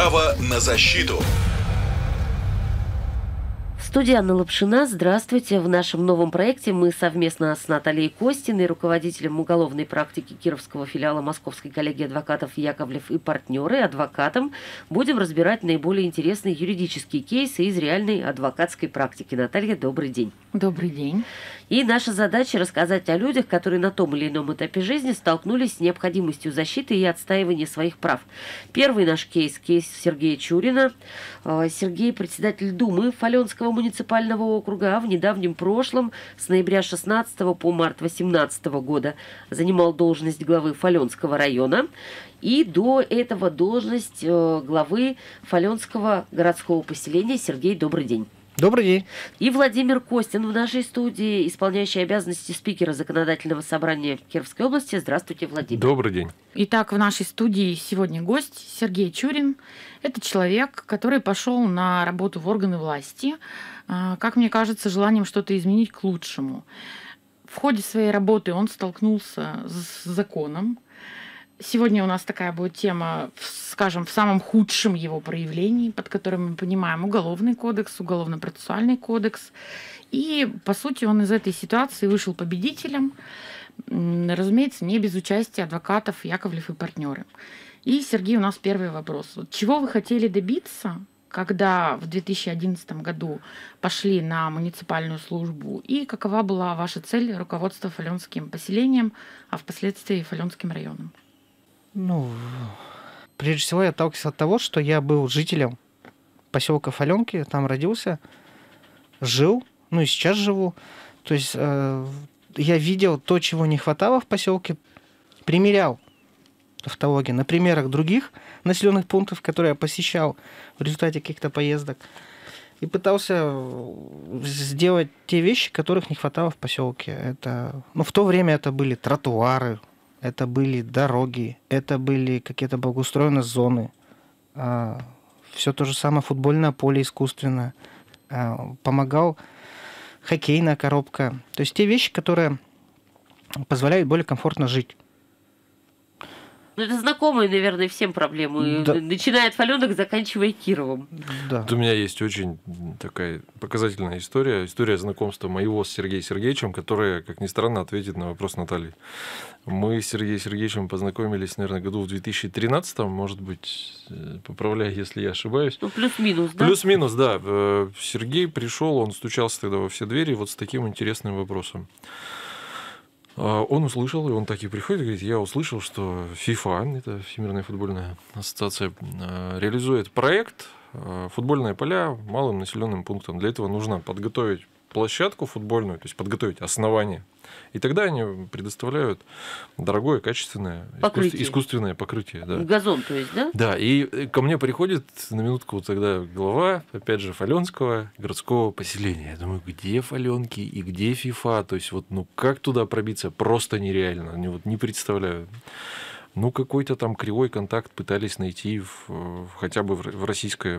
Право на защиту. Студия Анна Лапшина. Здравствуйте. В нашем новом проекте мы совместно с Натальей Костиной, руководителем уголовной практики Кировского филиала Московской коллегии адвокатов Яковлев и партнеры, адвокатом, будем разбирать наиболее интересные юридические кейсы из реальной адвокатской практики. Наталья, добрый день. Добрый день. И наша задача рассказать о людях, которые на том или ином этапе жизни столкнулись с необходимостью защиты и отстаивания своих прав. Первый наш кейс Сергея Чурина. Сергей – председатель Думы Фаленского муниципального округа, а в недавнем прошлом, с ноября 16 по март 18 года, занимал должность главы Фаленского района. И до этого должность главы Фаленского городского поселения. Сергей, добрый день. Добрый день. И Владимир Костин в нашей студии, исполняющий обязанности спикера Законодательного собрания Кировской области. Здравствуйте, Владимир. Добрый день. Итак, в нашей студии сегодня гость Сергей Чурин. Это человек, который пошел на работу в органы власти, как мне кажется, желанием что-то изменить к лучшему. В ходе своей работы он столкнулся с законом. Сегодня у нас такая будет тема, скажем, в самом худшем его проявлении, под которым мы понимаем Уголовный кодекс, Уголовно-процессуальный кодекс. И, по сути, он из этой ситуации вышел победителем, разумеется, не без участия адвокатов Яковлев и партнеры. И, Сергей, у нас первый вопрос. Чего вы хотели добиться, когда в 2011 году пошли на муниципальную службу, и какова была ваша цель руководства Фаленским поселением, а впоследствии Фаленским районом? Прежде всего я отталкивался от того, что я был жителем поселка Фаленки, там родился, жил, и сейчас живу. То есть я видел то, чего не хватало в поселке, примерял тавтологию на примерах других населенных пунктов, которые я посещал в результате каких-то поездок, и пытался сделать те вещи, которых не хватало в поселке. В то время это были тротуары, это были дороги, это были какие-то благоустроенные зоны. Все то же самое футбольное поле искусственное. Помогал хоккейная коробка. То есть те вещи, которые позволяют более комфортно жить. Это знакомые, наверное, всем проблемы. Да. Начиная от Фаленок, заканчивая Кировом. Да. Вот у меня есть очень такая показательная история. История знакомства моего с Сергеем Сергеевичем, которая, как ни странно, ответит на вопрос Натальи. Мы с Сергеем Сергеевичем познакомились, наверное, году в 2013, может быть, поправляй, если я ошибаюсь. Плюс-минус, да? Плюс-минус, да. Сергей пришел, он стучался тогда во все двери вот с таким интересным вопросом. Он услышал, и он так и приходит и говорит: я услышал, что FIFA, это Всемирная футбольная ассоциация, реализует проект «Футбольные поля малым населенным пунктам». Для этого нужно подготовить площадку футбольную, то есть подготовить основание. И тогда они предоставляют дорогое, качественное, искусственное покрытие. Да. Газон, то есть, да? Да, и ко мне приходит на минутку вот тогда глава, опять же, Фаленского городского поселения. Я думаю, где Фаленки и где FIFA? То есть, как туда пробиться? Просто нереально. Не представляю. Какой-то там кривой контакт пытались найти хотя бы в Российский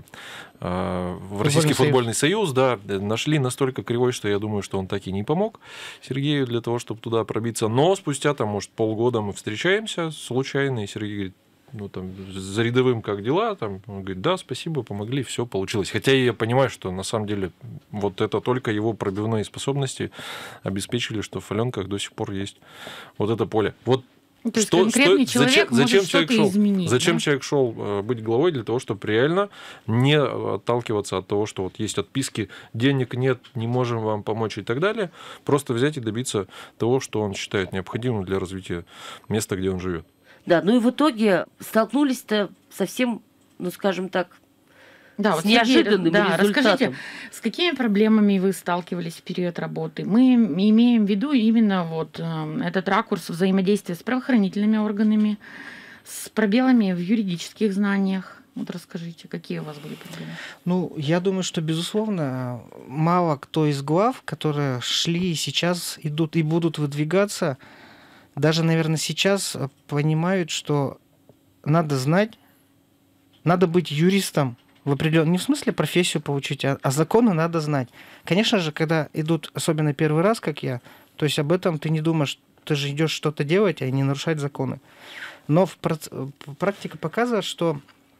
футбольный союз, да, нашли настолько кривой, что я думаю, что он так и не помог Сергею для того, чтобы туда пробиться. Но спустя полгода мы встречаемся случайно, и Сергей говорит: за рядовым как дела? Он говорит: да, спасибо, помогли, все получилось. Хотя я понимаю, что на самом деле это только его пробивные способности обеспечили, что в Фаленках до сих пор есть это поле. То есть конкретный человек может что-то изменить. Зачем человек шел быть главой? Для того, чтобы реально не отталкиваться от того, что есть отписки, денег нет, не можем вам помочь и так далее. Просто взять и добиться того, что он считает необходимым для развития места, где он живет. Да, и в итоге столкнулись-то совсем, скажем так, Да, с неожиданным результатом. Расскажите, с какими проблемами вы сталкивались в период работы? Мы имеем в виду именно этот ракурс взаимодействия с правоохранительными органами, с пробелами в юридических знаниях. Расскажите, какие у вас были проблемы? Я думаю, что, безусловно, мало кто из глав, которые шли и сейчас идут и будут выдвигаться, даже, наверное, сейчас понимают, что надо знать, надо быть юристом, не в смысле профессию получить, а законы надо знать. Конечно же, когда идут, особенно первый раз, как я, то есть об этом ты не думаешь, ты же идешь что-то делать, а не нарушать законы. Но практика показывает, что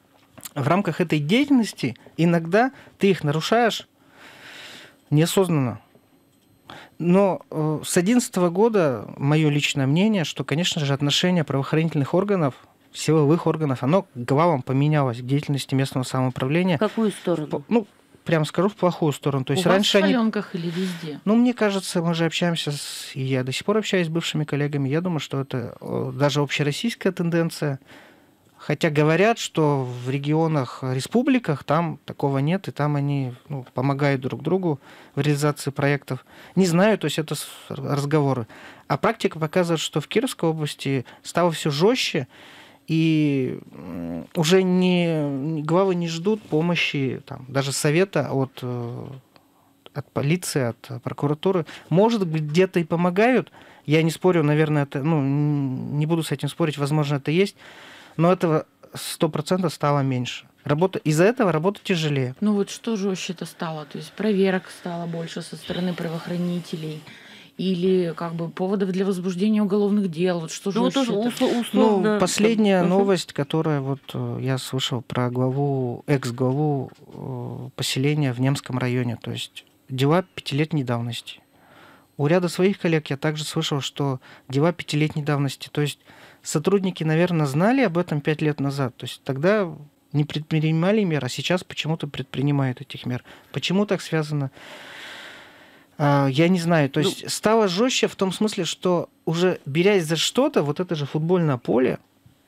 в рамках этой деятельности иногда ты их нарушаешь неосознанно. Но с 2011 года мое личное мнение, что, конечно же, отношение правоохранительных органов, силовых органов, оно к главам поменялось к деятельности местного самоуправления. В какую сторону? Ну, прямо скажу, в плохую сторону. То есть У раньше вас в они... Аленках или везде? Ну, мне кажется, мы же общаемся, и я до сих пор общаюсь с бывшими коллегами. Я думаю, что это даже общероссийская тенденция. Хотя говорят, что в регионах, республиках там такого нет, и там они помогают друг другу в реализации проектов. Не знаю, то есть это разговоры. А практика показывает, что в Кировской области стало все жестче, и уже главы не ждут помощи, там, даже совета от полиции, от прокуратуры. Может быть, где-то и помогают. Я не спорю, наверное, это, не буду с этим спорить, возможно, это есть. Но этого 100% стало меньше. Из-за этого работа тяжелее. Ну вот что жестче-то стало? То есть проверок стало больше со стороны правоохранителей? Или как бы поводов для возбуждения уголовных дел? Вот что жестче? Условно... Последняя новость, которая я слышал про экс-главу поселения в Немском районе. То есть дела 5-летней давности. У ряда своих коллег я также слышал, что дела 5-летней давности. То есть сотрудники, наверное, знали об этом 5 лет назад. То есть тогда не предпринимали мер, а сейчас почему-то предпринимают этих мер. Почему так связано? Я не знаю. То есть стало жестче в том смысле, что уже берясь за что-то, вот это же футбольное поле,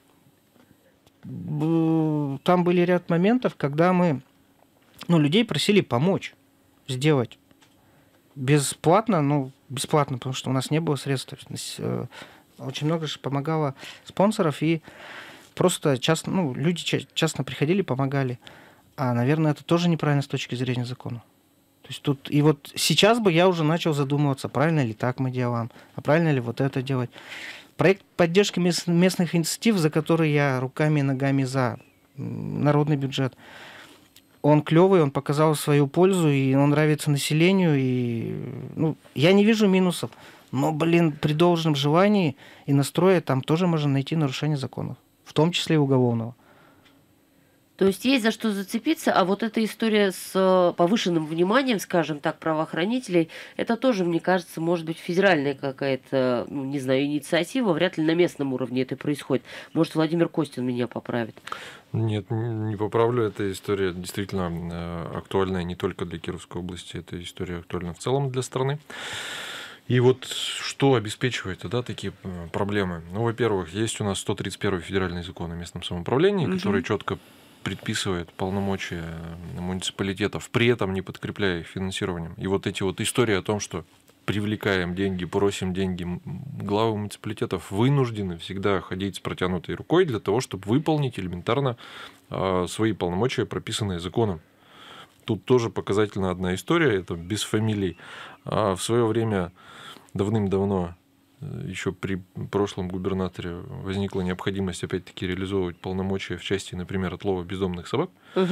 там были ряд моментов, когда мы людей просили помочь сделать бесплатно, потому что у нас не было средств. Очень много же помогало спонсоров, и просто частно, люди часто приходили, помогали. А, наверное, это тоже неправильно с точки зрения закона. То есть тут, и вот сейчас бы я уже начал задумываться, правильно ли так мы делаем, а правильно ли вот это делать. Проект поддержки местных инициатив, за который я руками и ногами за народный бюджет, он клевый, он показал свою пользу, и он нравится населению, и я не вижу минусов. Но, при должном желании и настрое там тоже можно найти нарушение законов, в том числе и уголовного. То есть есть за что зацепиться, а вот эта история с повышенным вниманием, скажем так, правоохранителей, это тоже, мне кажется, может быть федеральная какая-то, инициатива, вряд ли на местном уровне это происходит. Может, Владимир Костин меня поправит. Нет, не поправлю. Эта история действительно актуальная не только для Кировской области, эта история актуальна в целом для страны. И вот что обеспечивает такие проблемы? Во-первых, есть у нас 131 федеральный закон о местном самоуправлении, который четко предписывает полномочия муниципалитетов, при этом не подкрепляя их финансированием. И вот эти истории о том, что привлекаем деньги, просим деньги, главы муниципалитетов вынуждены всегда ходить с протянутой рукой для того, чтобы выполнить элементарно свои полномочия, прописанные законом. Тут тоже показательна одна история, это без фамилий. В свое время давным-давно, еще при прошлом губернаторе, возникла необходимость опять-таки реализовывать полномочия в части, например, отлова бездомных собак.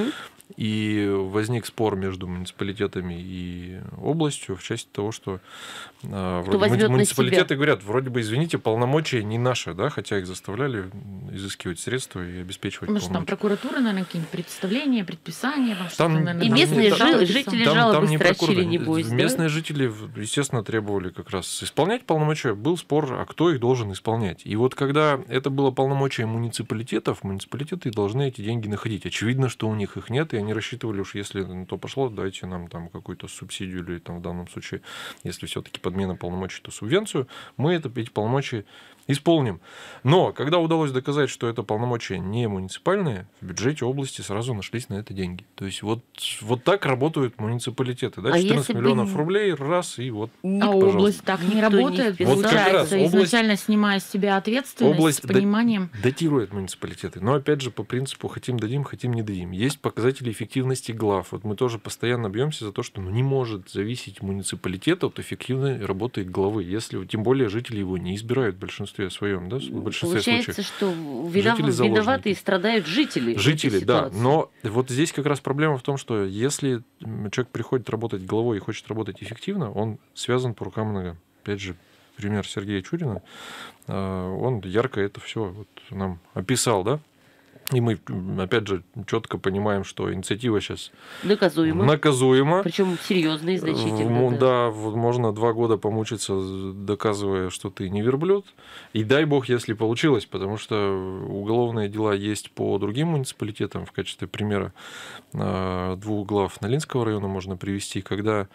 И возник спор между муниципалитетами и областью в части того, что муниципалитеты говорят, вроде бы, извините, полномочия не наши, хотя их заставляли изыскивать средства и обеспечивать полномочия. Там прокуратура, наверное, какие-нибудь представления, предписания. И местные жители жалобы строчили, небось. Местные жители, естественно, требовали как раз исполнять полномочия. Был спор, а кто их должен исполнять. И вот когда это было полномочия муниципалитетов, муниципалитеты должны эти деньги находить. Очевидно, что у них их нет, и они рассчитывали, уж если на то пошло, дайте нам там какую-то субсидию или в данном случае, если все-таки подмена полномочий, то субвенцию, мы эти полномочия исполним. Но когда удалось доказать, что это полномочия не муниципальные, в бюджете области сразу нашлись на это деньги. То есть вот так работают муниципалитеты. 14 миллионов рублей, раз, и вот. А область так не работает, получается, изначально снимая с себя ответственность, с пониманием. Датирует муниципалитеты. Но опять же, по принципу хотим дадим, хотим не дадим. Есть показатели эффективности глав. Вот мы тоже постоянно бьемся за то, что не может зависеть муниципалитет от эффективной работы главы, если тем более жители его не избирают в большинстве своем, в большинстве случаев. Получается, что виноваты и страдают жители. Жители, да. Но вот здесь как раз проблема в том, что если человек приходит работать главой и хочет работать эффективно, он связан по рукам и ногам. Опять же, пример Сергея Чурина, он ярко это все нам описал, И мы, опять же, четко понимаем, что инициатива сейчас наказуема. Причем серьезно и значительно. Да, можно 2 года помучиться, доказывая, что ты не верблюд. И дай бог, если получилось, потому что уголовные дела есть по другим муниципалитетам. В качестве примера 2 глав Нолинского района можно привести, когда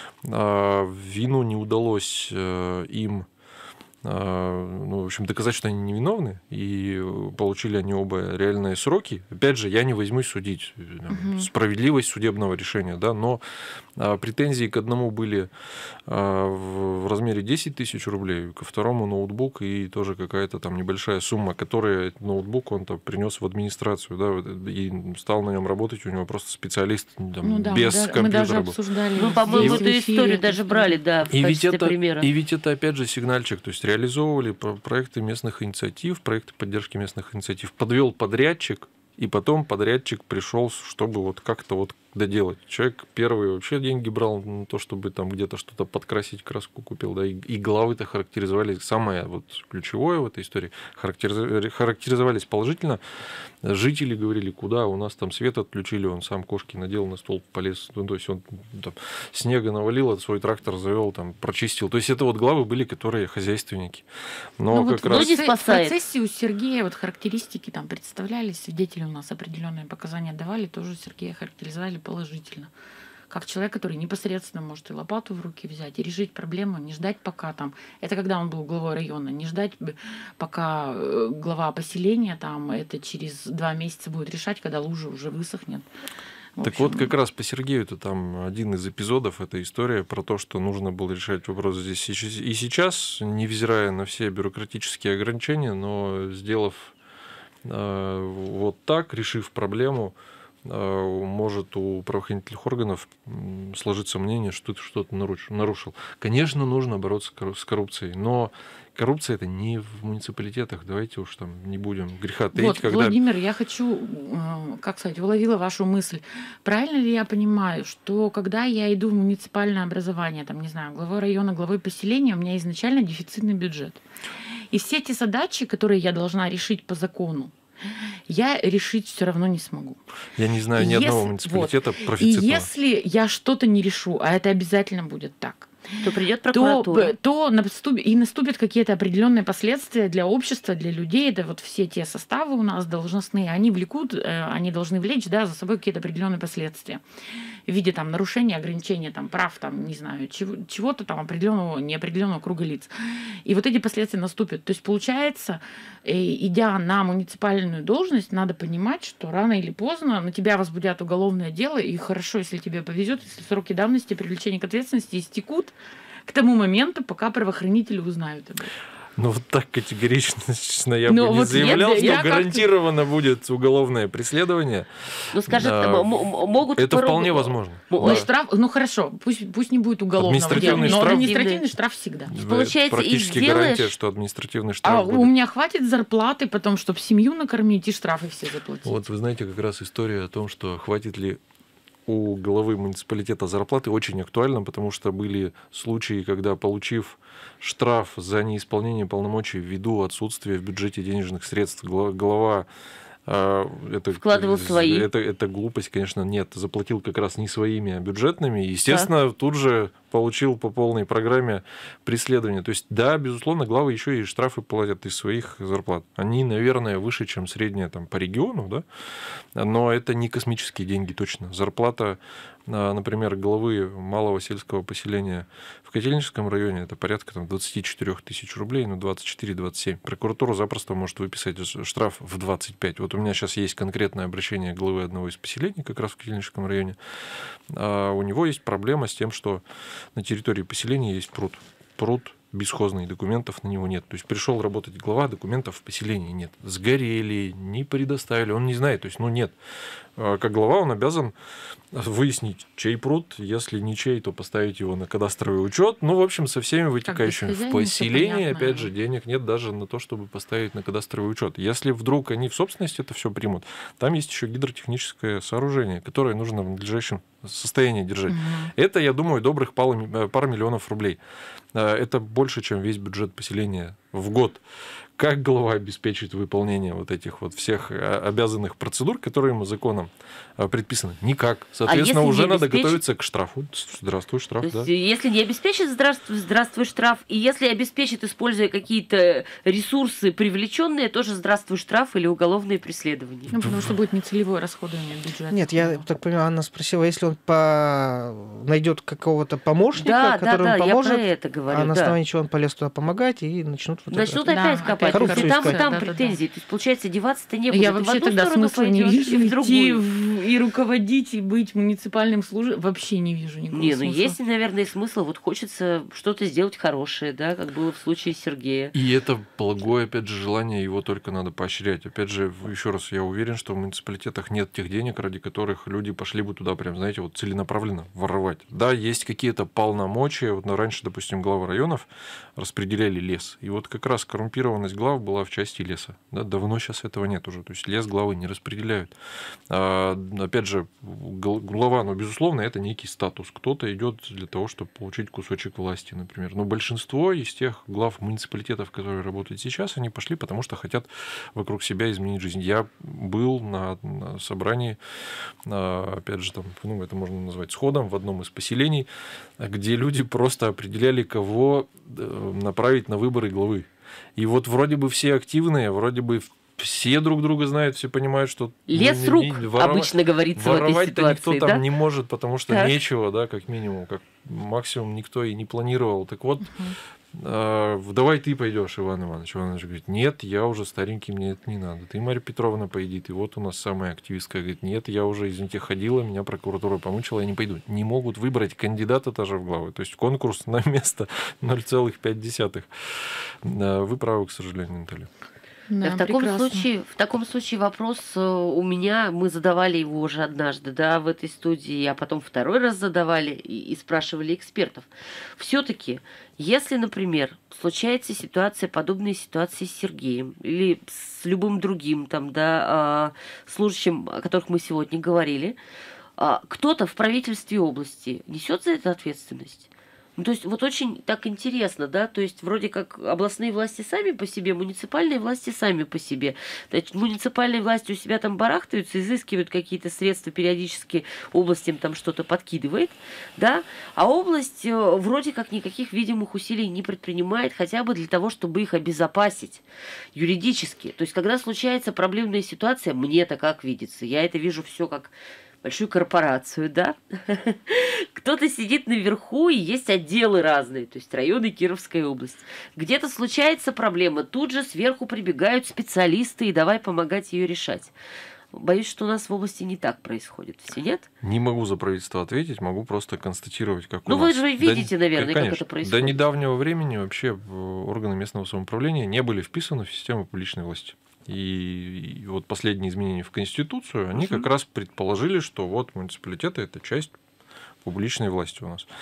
вину не удалось им в общем, доказать, что они невиновны, и получили они оба реальные сроки. Опять же, я не возьмусь судить справедливость судебного решения, да, но претензии к одному были в размере 10 тысяч рублей, ко второму ноутбук и тоже какая-то там небольшая сумма, которую ноутбук он-то принес в администрацию, да, и стал на нем работать, у него просто специалист там, без компьютера мы даже был. обсуждали. Мы, по-моему, эту историю даже брали, да, в качестве примера. И ведь это, опять же, сигнальчик, то есть реализовывали проекты местных инициатив, проекты поддержки местных инициатив, подвел подрядчик, и потом подрядчик пришел, чтобы вот как-то вот доделать. Человек первый вообще деньги брал на то, чтобы там где-то что-то подкрасить, краску купил, да, и главы-то характеризовали, самое вот ключевое в этой истории, характеризовались положительно. Жители говорили, куда, у нас там свет отключили, он сам кошки надел, на стол полез, ну, то есть он там снега навалил, свой трактор завел, там прочистил. То есть это вот главы были, которые хозяйственники. Но как вот раз... в процессе у Сергея вот характеристики там представлялись, свидетели у нас определенные показания давали, тоже Сергея характеризовали положительно. Как человек, который непосредственно может и лопату в руки взять, и решить проблему, не ждать пока там. Это когда он был главой района, не ждать пока глава поселения там это через 2 месяца будет решать, когда лужа уже высохнет. Так вот, как раз по Сергею-то там один из эпизодов, эта история про то, что нужно было решать вопрос здесь и сейчас, невзирая на все бюрократические ограничения, но сделав вот так, решив проблему, может у правоохранительных органов сложиться мнение, что ты что-то нарушил. Конечно, нужно бороться с коррупцией, но коррупция это не в муниципалитетах. Давайте уж там не будем греха таить. Вот, Владимир, я хочу, как сказать, уловила вашу мысль. Правильно ли я понимаю, что когда я иду в муниципальное образование, там, не знаю, главой района, главой поселения, у меня изначально дефицитный бюджет. И все те задачи, которые я должна решить по закону, я решить все равно не смогу. Я не знаю ни одного муниципалитета профицитного. И если я что-то не решу, а это обязательно будет так, то придет прокуратура. То наступят какие-то определенные последствия для общества, для людей. Это вот все те составы у нас должностные, они должны влечь, да, за собой какие-то определенные последствия в виде там нарушения, ограничения там прав, там, не знаю, чего-то там определенного, неопределенного круга лиц. И вот эти последствия наступят. То есть получается, идя на муниципальную должность, надо понимать, что рано или поздно на тебя возбудят уголовное дело, и хорошо, если тебе повезет, если сроки давности привлечения к ответственности истекут к тому моменту, пока правоохранители узнают об этом. Ну, вот так категорично я бы не заявлял, что гарантированно будет уголовное преследование. Ну, скажи, могут... Это вполне возможно. Штраф, ну, хорошо, пусть не будет уголовного дела, но административный штраф всегда. Получается, практически гарантия, что административный штраф будет. У меня хватит зарплаты потом, чтобы семью накормить и штрафы все заплатить. Вот вы знаете, как раз история о том, что хватит ли у главы муниципалитета зарплаты, очень актуально, потому что были случаи, когда, получив штраф за неисполнение полномочий ввиду отсутствия в бюджете денежных средств, глава вкладывал свои. Это глупость, конечно, нет. Заплатил как раз не своими, а бюджетными. Естественно, тут же получил по полной программе преследование. То есть, да, безусловно, главы еще и штрафы платят из своих зарплат. Они, наверное, выше, чем средняя там, по региону, да? Но это не космические деньги точно. Зарплата, например, главы малого сельского поселения в Котельническом районе это порядка там, 24 тысяч рублей, 24-27. Прокуратура запросто может выписать штраф в 25. Вот у меня сейчас есть конкретное обращение главы одного из поселений, как раз в Котельническом районе. У него есть проблема с тем, что на территории поселения есть пруд. Пруд бесхозный, документов на него нет. То есть пришел работать глава, документов в поселении нет. Сгорели, не предоставили, он не знает, то есть, нет. Как глава он обязан выяснить, чей пруд, если не чей, то поставить его на кадастровый учет. В общем, со всеми вытекающими. В поселении, опять же, денег нет даже на то, чтобы поставить на кадастровый учет. Если вдруг они в собственности это все примут, там есть еще гидротехническое сооружение, которое нужно в надлежащем состоянии держать. Это, я думаю, добрых пара миллионов рублей. Это больше, чем весь бюджет поселения в год. как глава обеспечит выполнение вот этих вот всех обязанных процедур, которые ему законом предписаны? Никак. Соответственно, уже надо готовиться к штрафу. Здравствуй, штраф, то есть, да. если не обеспечит, здравствуй, штраф. И если обеспечит, используя какие-то ресурсы привлеченные, тоже здравствуй, штраф или уголовное преследование. Ну, потому что будет нецелевое расходование бюджета. Нет, я так понимаю, Анна спросила, если он найдет какого-то помощника, который ему поможет, я про это говорю, а на основании чего он полез туда помогать, и начнут начнут опять копать. коррупцию Там и искать. там претензии. То есть, получается, деваться-то некуда. Я Ты в вообще одну тогда сторону смысла не пойдёшь, вижу и в идти другую. и руководить, и быть муниципальным служащим. Вообще не вижу никакого Не, смысла. есть, наверное, смысл. Вот хочется что-то сделать хорошее, да, как было в случае Сергея. И это благое, опять же, желание, его только надо поощрять. Опять же, еще раз, я уверен, что в муниципалитетах нет тех денег, ради которых люди пошли бы туда прям, знаете, вот целенаправленно воровать. Да, есть какие-то полномочия. Вот раньше, допустим, главы районов распределяли лес. И вот как раз коррумпированность глав была в части леса. Да, давно сейчас этого нет уже. То есть лес главы не распределяют. Опять же, глава, безусловно, это некий статус. Кто-то идет для того, чтобы получить кусочек власти, например. Но большинство из тех глав муниципалитетов, которые работают сейчас, они пошли, потому что хотят вокруг себя изменить жизнь. Я был на собрании, опять же, там, это можно назвать сходом в одном из поселений, где люди просто определяли, кого направить на выборы главы. И вот вроде бы все активные, вроде бы все друг друга знают, все понимают, что... Лес рук, обычно говорится в этой ситуации. Воровать-то никто да? там не может, потому что так. нечего, да, как минимум, как максимум никто и не планировал. Так вот, давай ты пойдешь, Иван Иванович. Иван Иванович говорит, нет, я уже старенький, мне это не надо. Ты, Марья Петровна, пойди. Ты вот у нас самая активистка. Говорит, нет, я уже, извините, ходила, меня прокуратура помучила, я не пойду. Не могут выбрать кандидата даже в главы. То есть конкурс на место 0,5. Вы правы, к сожалению, Наталья. Да, в таком случае вопрос у меня, мы задавали его уже однажды, да, в этой студии, а потом второй раз задавали и спрашивали экспертов. Все-таки, если, например, случается ситуация, подобная ситуации с Сергеем или с любым другим там, да, служащим, о которых мы сегодня говорили, кто-то в правительстве области несет за это ответственность? Ну, то есть вот очень так интересно, да, то есть вроде как областные власти сами по себе, муниципальные власти сами по себе. То есть муниципальные власти у себя там барахтаются, изыскивают какие-то средства периодически, область им там что-то подкидывает, да, а область вроде как никаких видимых усилий не предпринимает, хотя бы для того, чтобы их обезопасить юридически. То есть когда случается проблемная ситуация, мне-то как видится, я это вижу все как большую корпорацию, да? Кто-то сидит наверху, и есть отделы разные, то есть районы Кировской области. Где-то случается проблема, тут же сверху прибегают специалисты и давай помогать ее решать. Боюсь, что у нас в области не так происходит. Все нет? Не могу за правительство ответить, могу просто констатировать, как Ну, у нас. вы же видите, наверное, конечно. как это происходит. До недавнего времени вообще органы местного самоуправления не были вписаны в систему публичной власти. И вот последние изменения в Конституцию, они как раз предположили, что вот муниципалитеты – это часть публичной власти у нас.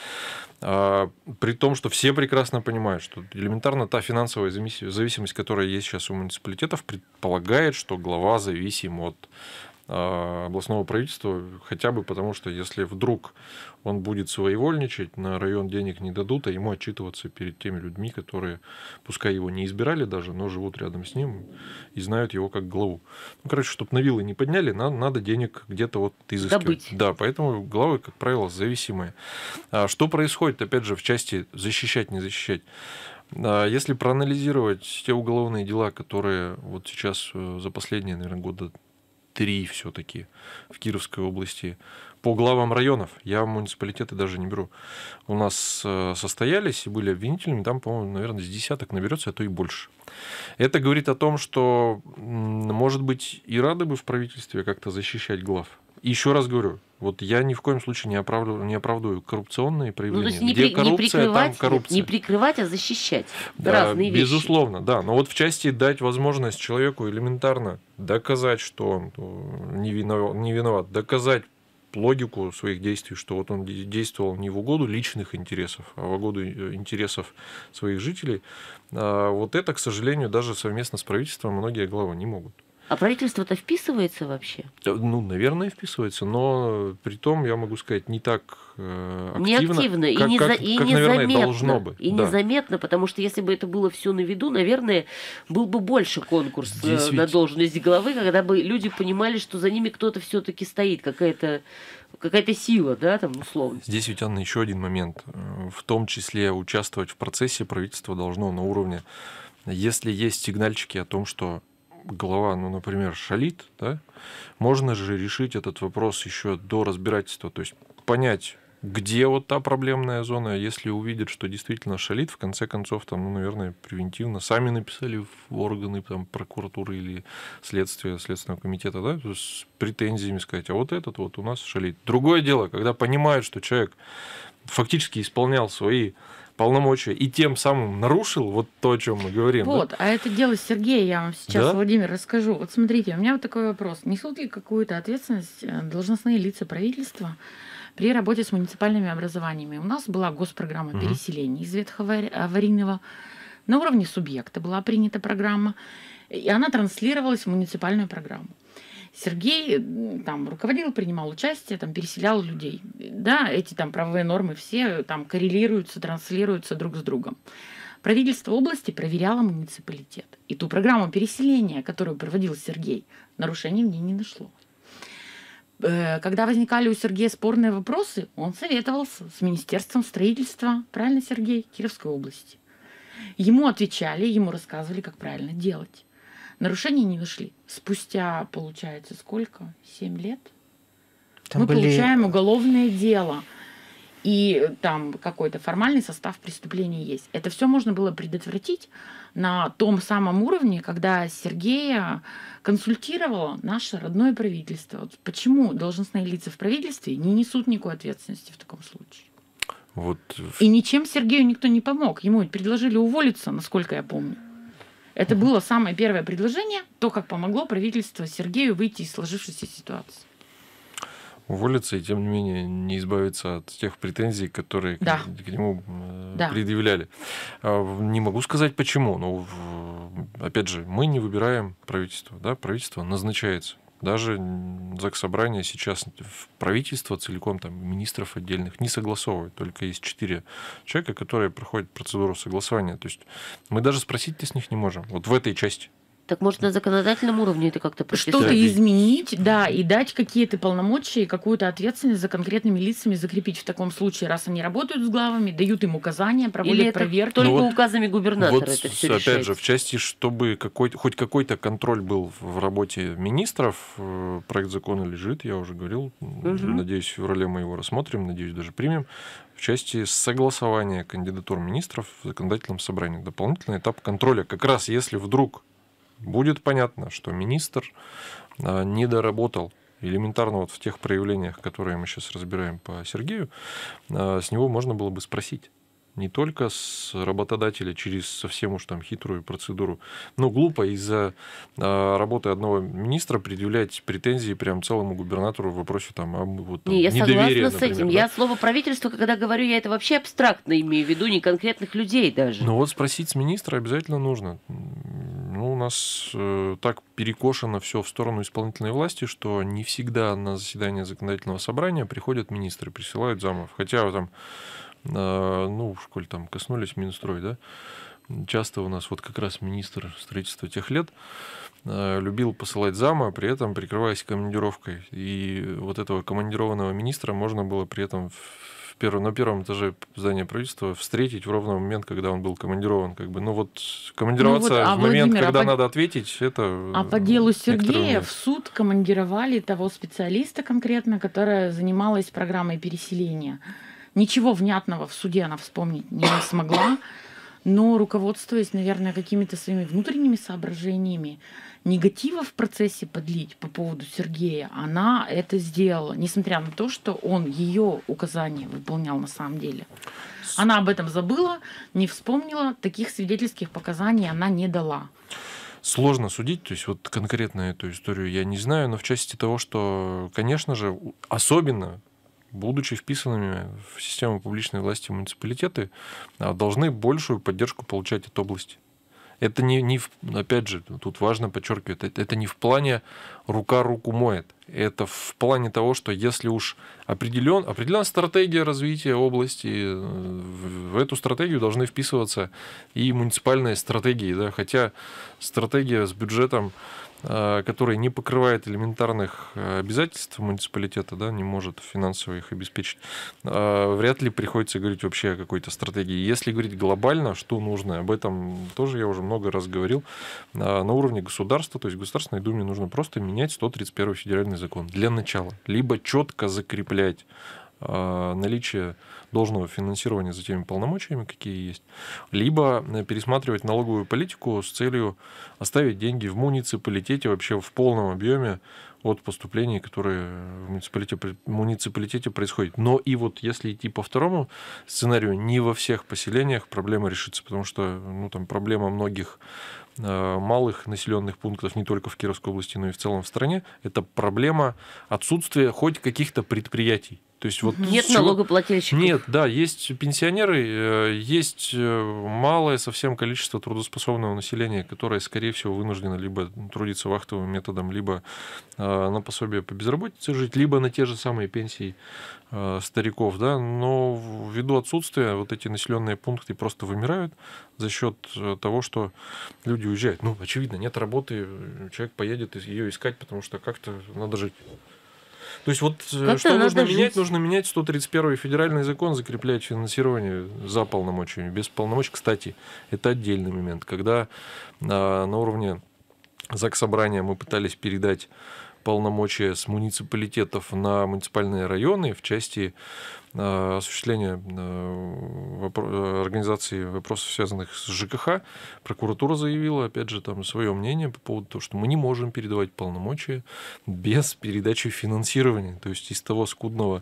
При том, что все прекрасно понимают, что элементарно та финансовая зависимость, которая есть сейчас у муниципалитетов, предполагает, что глава зависим от областного правительства, хотя бы потому, что если вдруг он будет своевольничать, на район денег не дадут, а ему отчитываться перед теми людьми, которые, пускай его не избирали даже, но живут рядом с ним и знают его как главу. Ну, короче, чтобы на вилы не подняли, надо денег где-то вот изыскивать. Добыть. Да, поэтому главы, как правило, зависимые. Что происходит, опять же, в части защищать, не защищать? Если проанализировать те уголовные дела, которые вот сейчас за последние, наверное, года 3 все-таки в Кировской области по главам районов, я муниципалитеты даже не беру, у нас состоялись и были обвинителями, там, по-моему, наверное, с десяток наберется, а то и больше. Это говорит о том, что, может быть, и рады бы в правительстве как-то защищать глав. И еще раз говорю, вот я ни в коем случае не оправдываю коррупционные проявления. Ну, то есть где коррупция, там коррупция. Не прикрывать, а защищать. Да, разные вещи. Безусловно, да. Но вот в части дать возможность человеку элементарно доказать, что он не виноват, доказать логику своих действий, что вот он действовал не в угоду личных интересов, а в угоду интересов своих жителей. Вот это, к сожалению, даже совместно с правительством многие главы не могут. А правительство-то вписывается вообще? Ну, наверное, вписывается, но при том, я могу сказать, не так Не активно и как, наверное, должно бы. И незаметно, потому что если бы это было все на виду, наверное, был бы больше конкурс на должность главы, когда бы люди понимали, что за ними кто-то все-таки стоит, какая-то сила, да, там, условно. Здесь ведь, Анна, еще один момент. В том числе участвовать в процессе правительство должно на уровне, если есть сигнальчики о том, что глава, ну, например, шалит, да, можно же решить этот вопрос еще до разбирательства, то есть понять, где вот та проблемная зона, если увидят, что действительно шалит, в конце концов, там, ну, наверное, превентивно сами написали в органы там, прокуратуры или Следственного комитета, да, с претензиями сказать, а вот этот вот у нас шалит. Другое дело, когда понимают, что человек фактически исполнял свои полномочия и тем самым нарушил вот то, о чем мы говорим. Вот, да? А это дело Сергея, я вам сейчас, да? Владимир, расскажу. Вот смотрите, у меня вот такой вопрос. Несут ли какую-то ответственность должностные лица правительства при работе с муниципальными образованиями? У нас была госпрограмма переселения из ветхоаварийного. На уровне субъекта была принята программа, и она транслировалась в муниципальную программу. Сергей там руководил, принимал участие, там переселял людей. Да, эти там правовые нормы все там коррелируются, транслируются друг с другом. Правительство области проверяло муниципалитет. И ту программу переселения, которую проводил Сергей, нарушений в ней не нашло. Когда возникали у Сергея спорные вопросы, он советовался с Министерством строительства, правильно, Сергей, Кировской области. Ему отвечали, ему рассказывали, как правильно делать. Нарушений не нашли. Спустя, получается, сколько? 7 лет? Мы получаем уголовное дело. И там какой-то формальный состав преступления есть. Это все можно было предотвратить на том самом уровне, когда Сергея консультировало наше родное правительство. Вот почему должностные лица в правительстве не несут никакой ответственности в таком случае? Вот. И ничем Сергею никто не помог. Ему предложили уволиться, насколько я помню. Это было самое первое предложение, то, как помогло правительство Сергею выйти из сложившейся ситуации. Уволиться и, тем не менее, не избавиться от тех претензий, которые к нему предъявляли. Не могу сказать, почему. Но, опять же, мы не выбираем правительство. Да? Правительство назначается. Даже Заксобрание сейчас в правительство целиком, там, министров отдельных не согласовывает. Только есть 4 человека, которые проходят процедуру согласования. То есть мы даже спросить-то с них не можем. Вот в этой части. Так может на законодательном уровне это как-то прописать? Что-то изменить, да, и дать какие-то полномочия, какую-то ответственность за конкретными лицами закрепить в таком случае, раз они работают с главами, дают им указания, проводят проверки. Только указами губернатора вот это все опять решается. же, в части, чтобы хоть какой-то контроль был в работе министров, проект закона лежит, я уже говорил, надеюсь, в феврале мы его рассмотрим, надеюсь, даже примем, в части согласования кандидатур министров в законодательном собрании. Дополнительный этап контроля. Как раз если вдруг будет понятно, что министр не доработал элементарно вот в тех проявлениях, которые мы сейчас разбираем по Сергею, с него можно было бы спросить. Не только с работодателя через совсем уж там хитрую процедуру. Но глупо из-за работы одного министра предъявлять претензии прям целому губернатору в вопросе там, я недоверия, согласна с этим. Да? Я слово правительство, когда говорю, я это вообще абстрактно имею в виду, не конкретных людей даже. Ну вот спросить с министра обязательно нужно. Ну, у нас так перекошено все в сторону исполнительной власти, что не всегда на заседание законодательного собрания приходят министры, присылают замов. Хотя там, ну, в школе там коснулись Минстрой, да, часто у нас вот как раз министр строительства тех лет любил посылать зама, при этом прикрываясь командировкой. И вот этого командированного министра можно было при этом на первом этаже здания правительства встретить в ровный момент, когда он был командирован. Как бы. Ну вот командироваться в момент, когда надо ответить, это... А по делу Сергея в суд командировали того специалиста конкретно, которая занималась программой переселения. Ничего внятного в суде она вспомнить не смогла, но руководствуясь, наверное, какими-то своими внутренними соображениями, негатива в процессе подлить по поводу Сергея, она это сделала, несмотря на то, что он ее указания выполнял на самом деле. Она об этом забыла, не вспомнила, таких свидетельских показаний она не дала. Сложно судить, то есть вот конкретно эту историю я не знаю, но в части того, что, конечно же, особенно будучи вписанными в систему публичной власти муниципалитеты, должны большую поддержку получать от области. Это опять же, тут важно подчеркивать, это не в плане рука руку моет. Это в плане того, что если уж определена стратегия развития области, в эту стратегию должны вписываться и муниципальные стратегии. Да? Хотя стратегия с бюджетом, который не покрывает элементарных обязательств муниципалитета, да, не может финансово их обеспечить, вряд ли приходится говорить вообще о какой-то стратегии. Если говорить глобально, что нужно, об этом тоже я уже много раз говорил, на уровне государства, то есть Государственной Думе нужно просто менять 131 федеральный закон для начала, либо четко закреплять наличие должного финансирования за теми полномочиями, какие есть, либо пересматривать налоговую политику с целью оставить деньги в муниципалитете вообще в полном объеме от поступлений, которые в муниципалитете происходят. Но и вот если идти по второму сценарию, не во всех поселениях проблема решится, потому что там проблема многих малых населенных пунктов не только в Кировской области, но и в целом в стране, это проблема отсутствия хоть каких-то предприятий. То есть вот нет налогоплательщиков. Нет, да, есть пенсионеры, есть малое совсем количество трудоспособного населения, которое, скорее всего, вынуждено либо трудиться вахтовым методом, либо на пособие по безработице жить, либо на те же самые пенсии стариков, да, но ввиду отсутствия вот эти населенные пункты просто вымирают за счет того, что люди уезжают. Очевидно, нет работы, человек поедет ее искать, потому что как-то надо жить. То есть вот что нужно менять? Нужно менять 131 федеральный закон, закреплять финансирование за полномочиями. Без полномочий, кстати, это отдельный момент. Когда на уровне Заксобрания мы пытались передать полномочия с муниципалитетов на муниципальные районы в части осуществления организации вопросов, связанных с ЖКХ, прокуратура заявила, опять же, там свое мнение по поводу того, что мы не можем передавать полномочия без передачи финансирования. То есть из того скудного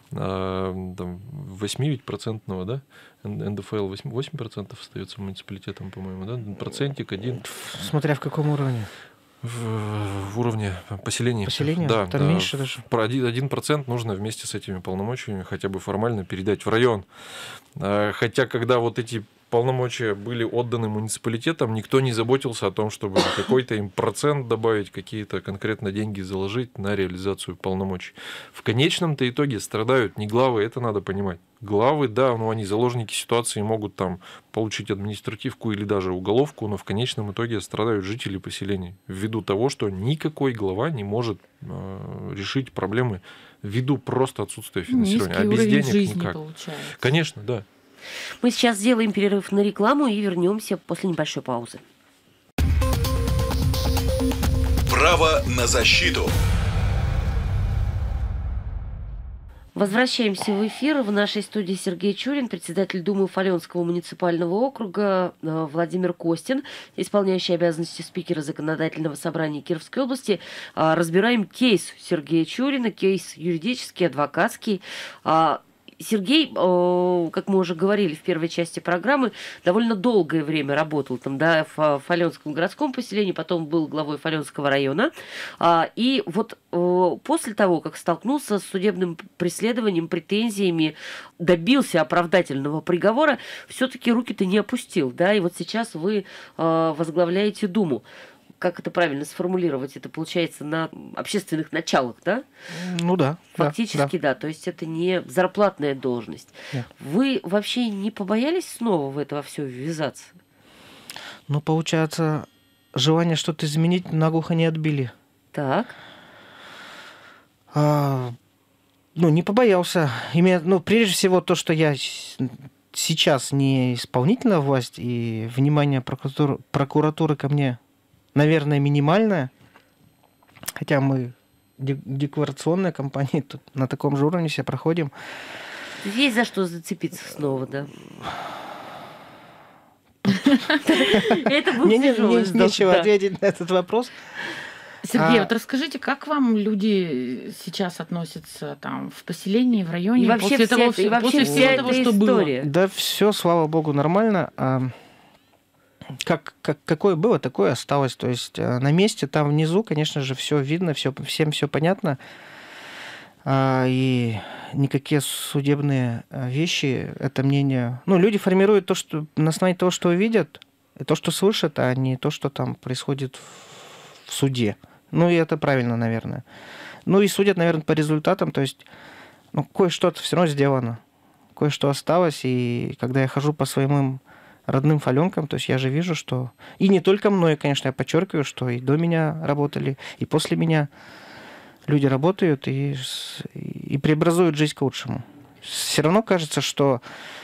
8%, да, НДФЛ 8% остается муниципалитетом, по-моему, да, процентик один. Смотря в каком уровне. В уровне поселения. Поселения? Да, там меньше даже. Про 1% нужно вместе с этими полномочиями хотя бы формально передать в район. Хотя, когда вот эти полномочия были отданы муниципалитетам, никто не заботился о том, чтобы какой-то им процент добавить, какие-то конкретно деньги заложить на реализацию полномочий. В конечном-то итоге страдают не главы, это надо понимать. Главы, да, они заложники ситуации, могут там получить административку или даже уголовку, но в конечном итоге страдают жители поселений ввиду того, что никакой глава не может решить проблемы ввиду просто отсутствия финансирования. Низкий без уровень денег жизни никак. Получается. Конечно, да. Мы сейчас сделаем перерыв на рекламу и вернемся после небольшой паузы. Право на защиту. Возвращаемся в эфир. В нашей студии Сергей Чурин, председатель Думы Уфаленского муниципального округа, Владимир Костин, исполняющий обязанности спикера Законодательного собрания Кировской области. Разбираем кейс Сергея Чурина, кейс юридический, адвокатский. Сергей, как мы уже говорили в первой части программы, довольно долгое время работал там, да, в Фаленском городском поселении, потом был главой Фаленского района. И вот после того, как столкнулся с судебным преследованием, претензиями, добился оправдательного приговора, все-таки руки-то не опустил, да, и вот сейчас вы возглавляете Думу. Как это правильно сформулировать? Это получается на общественных началах, да? Да. Фактически, да. То есть это не зарплатная должность. Да. Вы вообще не побоялись снова в это во все ввязаться? Получается, желание что-то изменить наглухо не отбили. Так. Не побоялся. Прежде всего, то, что я сейчас не исполнительная власть, и внимание прокуратуры ко мне, наверное, минимальная, хотя мы декларационная компания, тут на таком же уровне все проходим. Есть за что зацепиться снова, да? Это был тяжелый вздох. Нечего ответить на этот вопрос. Сергей, вот расскажите, как вам люди сейчас относятся там в поселении, в районе, и вообще после того, что было? Да, все, слава богу, нормально. Какое было, такое осталось. То есть на месте, там внизу, конечно же, все видно, всем все понятно. И никакие судебные вещи, это мнение... люди формируют то, что на основании того, что увидят, то, что слышат, а не то, что там происходит в суде. Ну, и это правильно, наверное. Ну, и судят, наверное, по результатам. То есть, ну, кое-что-то все равно сделано. Кое-что осталось. И когда я хожу по своим родным фаленкам, то есть я же вижу, что... И не только мной, конечно, я подчеркиваю, что и до меня работали, и после меня люди работают и преобразуют жизнь к лучшему. Все равно кажется, что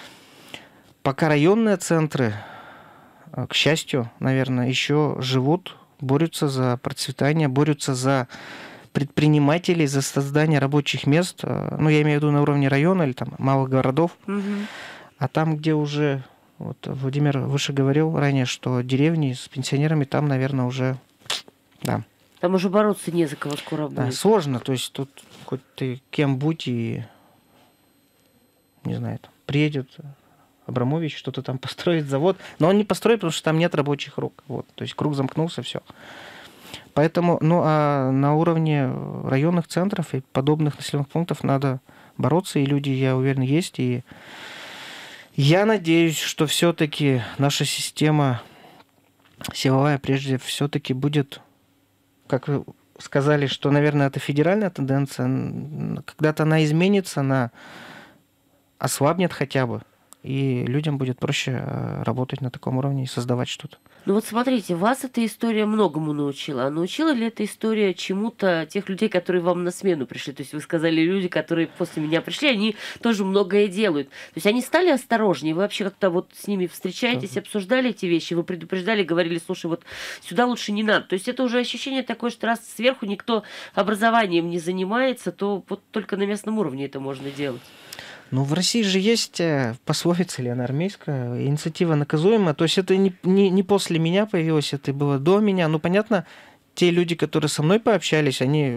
пока районные центры, к счастью, наверное, еще живут, борются за процветание, борются за предпринимателей, за создание рабочих мест. Ну, я имею в виду на уровне района или там малых городов. А там, где уже... Вот Владимир выше говорил ранее, что деревни с пенсионерами там, наверное, уже... Да. Там уже бороться не за кого скоро будет. Да, сложно. То есть тут хоть ты кем будь и... Не знаю, там, приедет Абрамович, что-то там построит завод. Но он не построит, потому что там нет рабочих рук. Вот. То есть круг замкнулся, все. Поэтому, ну, а на уровне районных центров и подобных населенных пунктов надо бороться. И люди, я уверен, есть. И я надеюсь, что все-таки наша система силовая, прежде все-таки будет, как вы сказали, что, наверное, это федеральная тенденция, когда-то она изменится, она ослабнет хотя бы, и людям будет проще работать на таком уровне и создавать что-то. Ну вот смотрите, вас эта история многому научила. А научила ли эта история чему-то тех людей, которые вам на смену пришли? То есть вы сказали, люди, которые после меня пришли, они тоже многое делают. То есть они стали осторожнее? Вы вообще как-то вот с ними встречаетесь, обсуждали эти вещи? Вы предупреждали, говорили, слушай, вот сюда лучше не надо. То есть это уже ощущение такое, что раз сверху никто образованием не занимается, то вот только на местном уровне это можно делать. Ну, в России же есть пословица, или она армейская, инициатива наказуема. То есть это не после меня появилось, это было до меня. Ну, понятно, те люди, которые со мной пообщались, они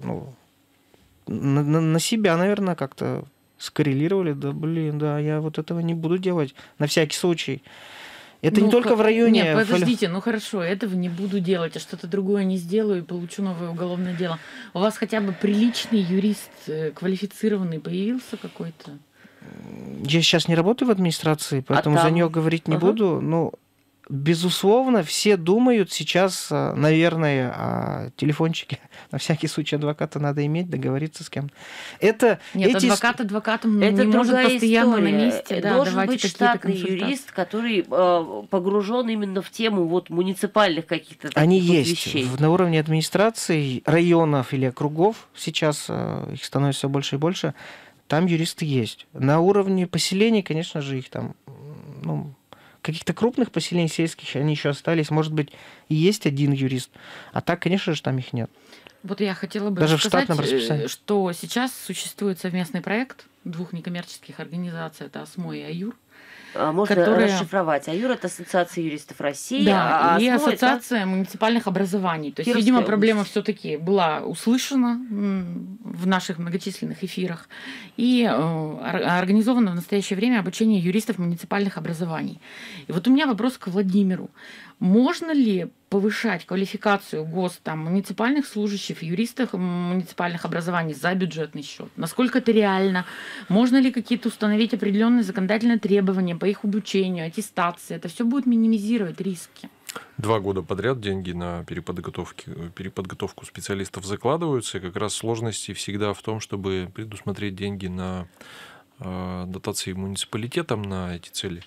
на себя, наверное, как-то скоррелировали. Да, блин, да, я вот этого не буду делать на всякий случай. Это не только в районе... Нет, подождите, ну хорошо, этого не буду делать, а что-то другое не сделаю и получу новое уголовное дело. У вас хотя бы приличный юрист, квалифицированный, появился какой-то? Я сейчас не работаю в администрации, поэтому за нее говорить не буду. Но, безусловно, все думают сейчас, наверное, о телефончике. На всякий случай адвоката надо иметь, договориться с кем. Нет, адвокат адвокатом это не может постоянно история. На месте. Должен быть штатный юрист, который погружен именно в тему вот муниципальных каких-то Они вот есть вещей. на уровне администрации, районов или округов. Сейчас их становится все больше и больше. Там юристы есть. На уровне поселений, конечно же, их там... каких-то крупных поселений сельских они еще остались. Может быть, и есть один юрист. А так, конечно же, там их нет. Вот я хотела бы Даже сказать, в штатном расписании. что сейчас существует совместный проект двух некоммерческих организаций, это АСМО и АЮР. Можно расшифровать. АЮР – это Ассоциация юристов России, да, и АСМО Ассоциация муниципальных образований. То есть, видимо, проблема все-таки была услышана в наших многочисленных эфирах и организовано в настоящее время обучение юристов муниципальных образований. И вот у меня вопрос к Владимиру. Можно ли повышать квалификацию муниципальных служащих, юристов муниципальных образований за бюджетный счет? Насколько это реально? Можно ли какие-то установить определенные законодательные требования по их обучению, аттестации? Это все будет минимизировать риски. 2 года подряд деньги на переподготовку специалистов закладываются. И как раз сложности всегда в том, чтобы предусмотреть деньги на дотации муниципалитетам на эти цели.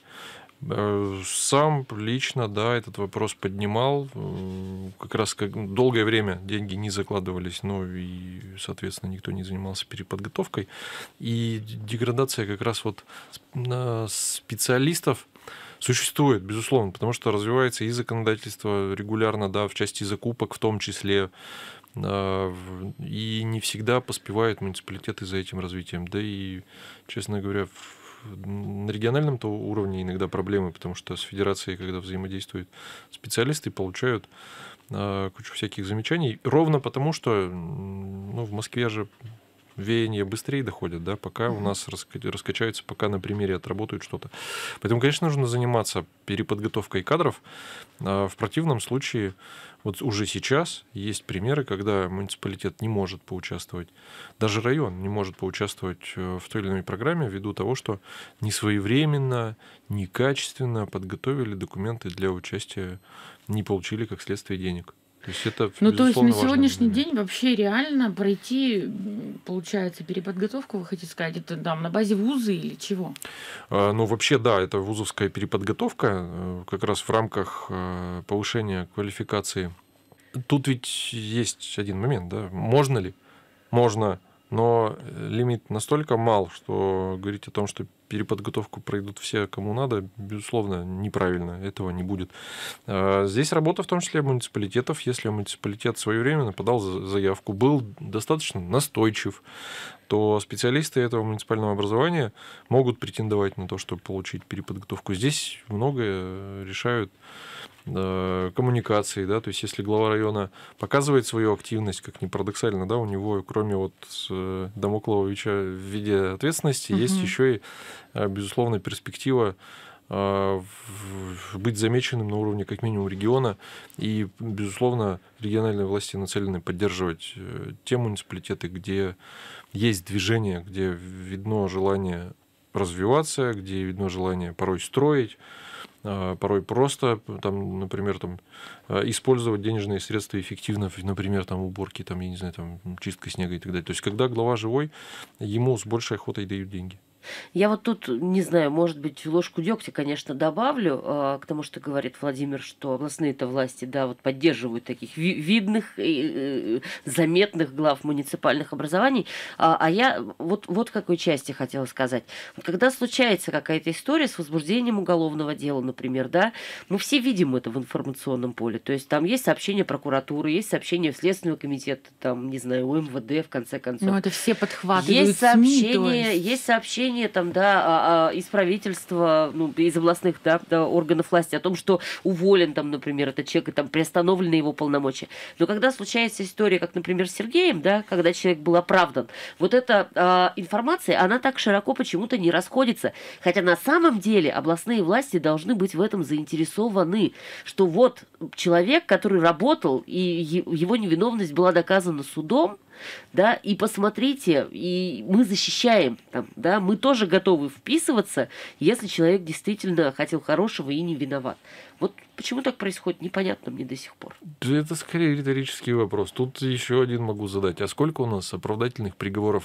Сам лично, да, этот вопрос поднимал. Как раз долгое время деньги не закладывались, но и, соответственно, никто не занимался переподготовкой. И деградация как раз вот специалистов существует, безусловно, потому что развивается и законодательство регулярно, да, в части закупок в том числе. И не всегда поспевают муниципалитеты за этим развитием. Да и, честно говоря, на региональном-то уровне иногда проблемы, потому что с федерацией, когда взаимодействуют специалисты, получают кучу всяких замечаний. Ровно потому, что в Москве же веяния быстрее доходят, да, пока у нас раскачаются, пока на примере отработают что-то. Поэтому, конечно, нужно заниматься переподготовкой кадров. В противном случае, вот уже сейчас есть примеры, когда муниципалитет не может поучаствовать, даже район не может поучаствовать в той или иной программе ввиду того, что не своевременно, некачественно подготовили документы для участия, не получили как следствие денег. То есть это, Ну, то есть на безусловно, важный сегодняшний момент. день вообще реально пройти, получается, переподготовку, вы хотите сказать, это там на базе вуза или чего? Ну, вообще, да, это вузовская переподготовка, как раз в рамках повышения квалификации. Тут ведь есть один момент, да, можно ли? Можно, но лимит настолько мал, что говорить о том, что переподготовку пройдут все, кому надо, безусловно, неправильно, этого не будет. Здесь работа в том числе муниципалитетов. Если муниципалитет своевременно подал заявку, был достаточно настойчив, то специалисты этого муниципального образования могут претендовать на то, чтобы получить переподготовку. Здесь многое решают коммуникации, да, то есть если глава района показывает свою активность, как ни парадоксально, да, у него, кроме вот дамоклового меча в виде ответственности, есть еще и, безусловно, перспектива быть замеченным на уровне как минимум региона, и, безусловно, региональные власти нацелены поддерживать те муниципалитеты, где есть движение, где видно желание развиваться, где видно желание порой строить, порой просто, там, например, там, использовать денежные средства эффективно, например, там, уборки, там, я не знаю, там, чистка снега и так далее. То есть, когда глава живой, ему с большей охотой дают деньги. Я вот тут, не знаю, может быть, ложку дегтя, конечно, добавлю к тому, что говорит Владимир, что областные-то власти, да, вот поддерживают таких видных, заметных глав муниципальных образований. А я вот в какой части хотела сказать. Вот когда случается какая-то история с возбуждением уголовного дела, например, да, мы все видим это в информационном поле. То есть там есть сообщение прокуратуры, есть сообщение Следственного комитета, там, не знаю, УМВД, в конце концов. Ну, это все подхватывают Есть СМИ, то сообщение, есть. есть сообщение там, да, из правительства, ну, из областных, да, органов власти о том, что уволен там, например, этот человек, и там приостановлены его полномочия. Но когда случается история, как, например, с Сергеем, да, когда человек был оправдан, вот эта информация, она так широко почему-то не расходится. Хотя на самом деле областные власти должны быть в этом заинтересованы, что вот человек, который работал, и его невиновность была доказана судом, да, и посмотрите, и мы защищаем, там, да, мы тоже готовы вписываться, если человек действительно хотел хорошего и не виноват. Вот почему так происходит, непонятно мне до сих пор. Это скорее риторический вопрос. Тут еще один могу задать. А сколько у нас оправдательных приговоров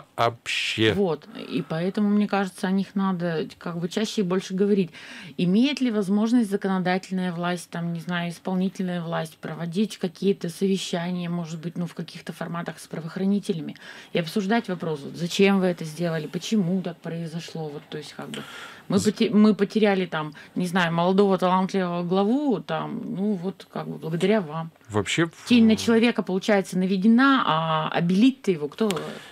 вообще? Вот, и поэтому, мне кажется, о них надо как бы чаще и больше говорить. Имеет ли возможность законодательная власть, там, не знаю, исполнительная власть проводить какие-то совещания, может быть, ну, в каких-то форматах с правоохранителями и обсуждать вопрос, вот, зачем вы это сделали, почему так произошло, вот, то есть, как бы, мы потеряли там, не знаю, молодого талантливого главу, там, ну, вот, как бы, благодаря вам. Вообще... Тень на человека, получается, наведена, а обелить-то его кто?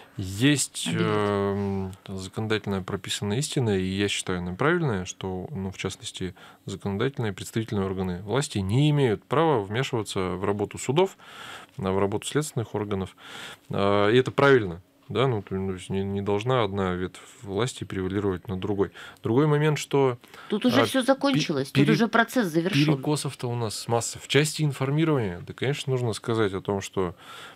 Есть законодательно прописанная истина, и я считаю она правильная, что, ну, в частности, законодательные и представительные органы власти не имеют права вмешиваться в работу судов, в работу следственных органов. И это правильно. Да, ну, то есть не должна одна ветвь власти превалировать над другой. Другой момент, что... Тут уже все закончилось, тут уже процесс завершен. Перекосов-то у нас масса. В части информирования, да, конечно, нужно сказать о том, что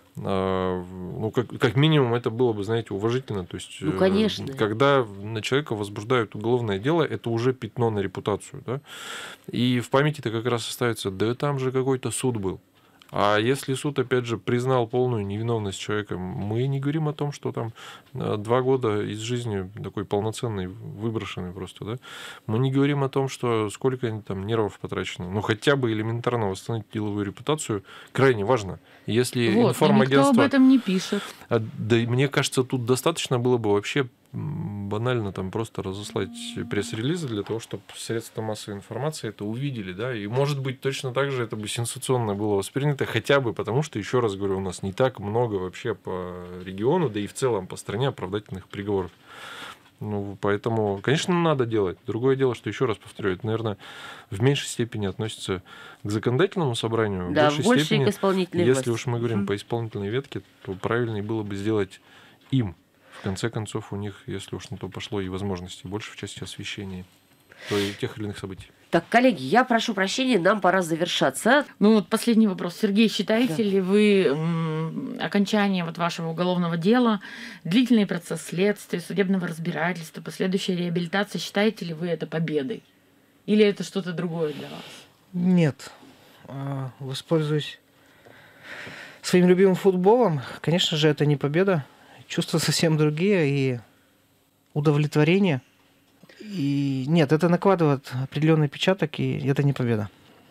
ну, как минимум, это было бы, знаете, уважительно. То есть, ну, конечно. Когда на человека возбуждают уголовное дело, это уже пятно на репутацию. Да? И в памяти-то как раз остается, да там же какой-то суд был. А если суд, опять же, признал полную невиновность человека, мы не говорим о том, что там 2 года из жизни такой полноценной выброшены просто, да? Мы не говорим о том, что сколько там нервов потрачено. Ну, хотя бы элементарно восстановить деловую репутацию крайне важно. Если вот, информагентство... никто об этом не пишет. Да, мне кажется, тут достаточно было бы вообще банально там просто разослать пресс-релизы для того, чтобы средства массовой информации это увидели, да, и может быть точно так же это бы сенсационно было воспринято, хотя бы потому, что, еще раз говорю, у нас не так много вообще по региону, да и в целом по стране оправдательных приговоров. Ну, поэтому, конечно, надо делать. Другое дело, что, еще раз повторю, это, наверное, в меньшей степени относится к законодательному собранию, да, в большей степени, к исполнительной если власти. уж мы говорим по исполнительной ветке, то правильнее было бы сделать им. В конце концов, у них, если уж на то пошло, и возможностей больше в части освещения, то и тех или иных событий. Так, коллеги, я прошу прощения, нам пора завершаться. Ну вот последний вопрос. Сергей, считаете Да. ли вы окончание вот вашего уголовного дела, длительный процесс следствия, судебного разбирательства, последующая реабилитация, считаете ли вы это победой? Или это что-то другое для вас? Нет. Воспользуюсь своим любимым футболом. Конечно же, это не победа. Чувства совсем другие и удовлетворение. И нет, это накладывает определенный отпечаток, и это не победа.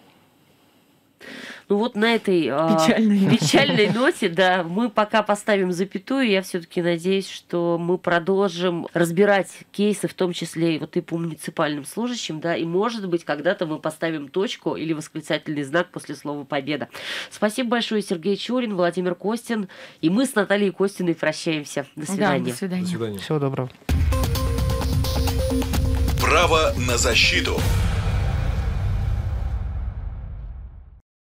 Ну вот на этой печальной ноте, да, мы пока поставим запятую. Я все-таки надеюсь, что мы продолжим разбирать кейсы, в том числе и вот и по муниципальным служащим, да, и, может быть, когда-то мы поставим точку или восклицательный знак после слова «победа». Спасибо большое, Сергей Чурин, Владимир Костин, и мы с Натальей Костиной прощаемся. До свидания. Да, до свидания. До свидания. Всего доброго. Право на защиту.